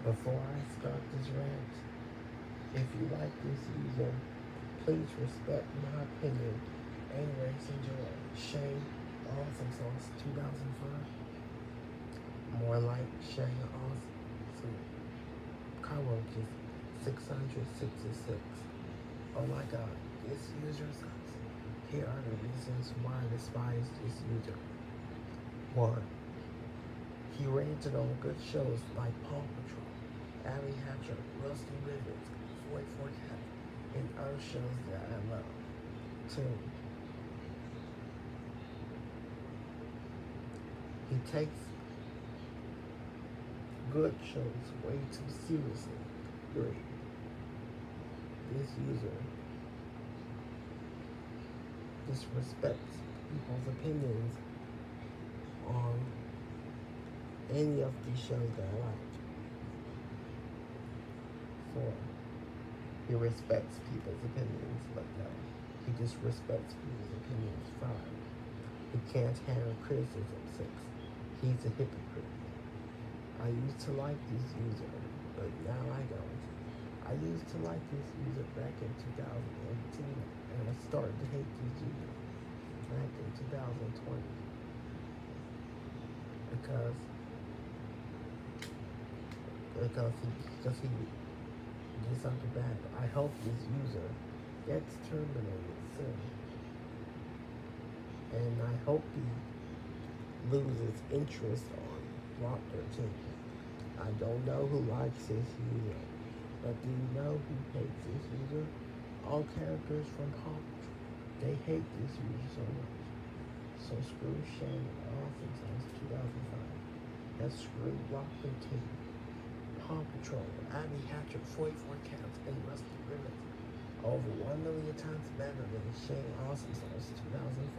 Before I start this rant, if you like this user, please respect my opinion and race and joy. Shane Awesome Sauce 2005. More like Shane Awesome Cockroaches 666. Oh my god, this user sucks. Here are the reasons why I despise this user. 1. He ranted on good shows like Paw Patrol, Abby Hatcher, Rusty Rivets, 44 Cat, and other shows that I love. 2. He takes good shows way too seriously. 3. This user disrespects people's opinions on any of these shows that I like. 4. He respects people's opinions, but no, he disrespects people's opinions. 5. He can't handle criticism. 6. He's a hypocrite. I used to like this user, but now I don't. I used to like this user back in 2018, and I started to hate this user back in 2020 because he did something bad. I hope this user gets terminated soon, and I hope he loses interest on Block 13. I don't know who likes this user, but do you know who hates this user? All characters from Paw Patrol. They hate this user so much. So screw Shane Awesome Sauce 2005. That's screw Block 13. Paw Patrol, Abby Hatcher, 44 Cats, and Rusty Rivets. Over 1 million times better than Shane Awesome Sauce 2005.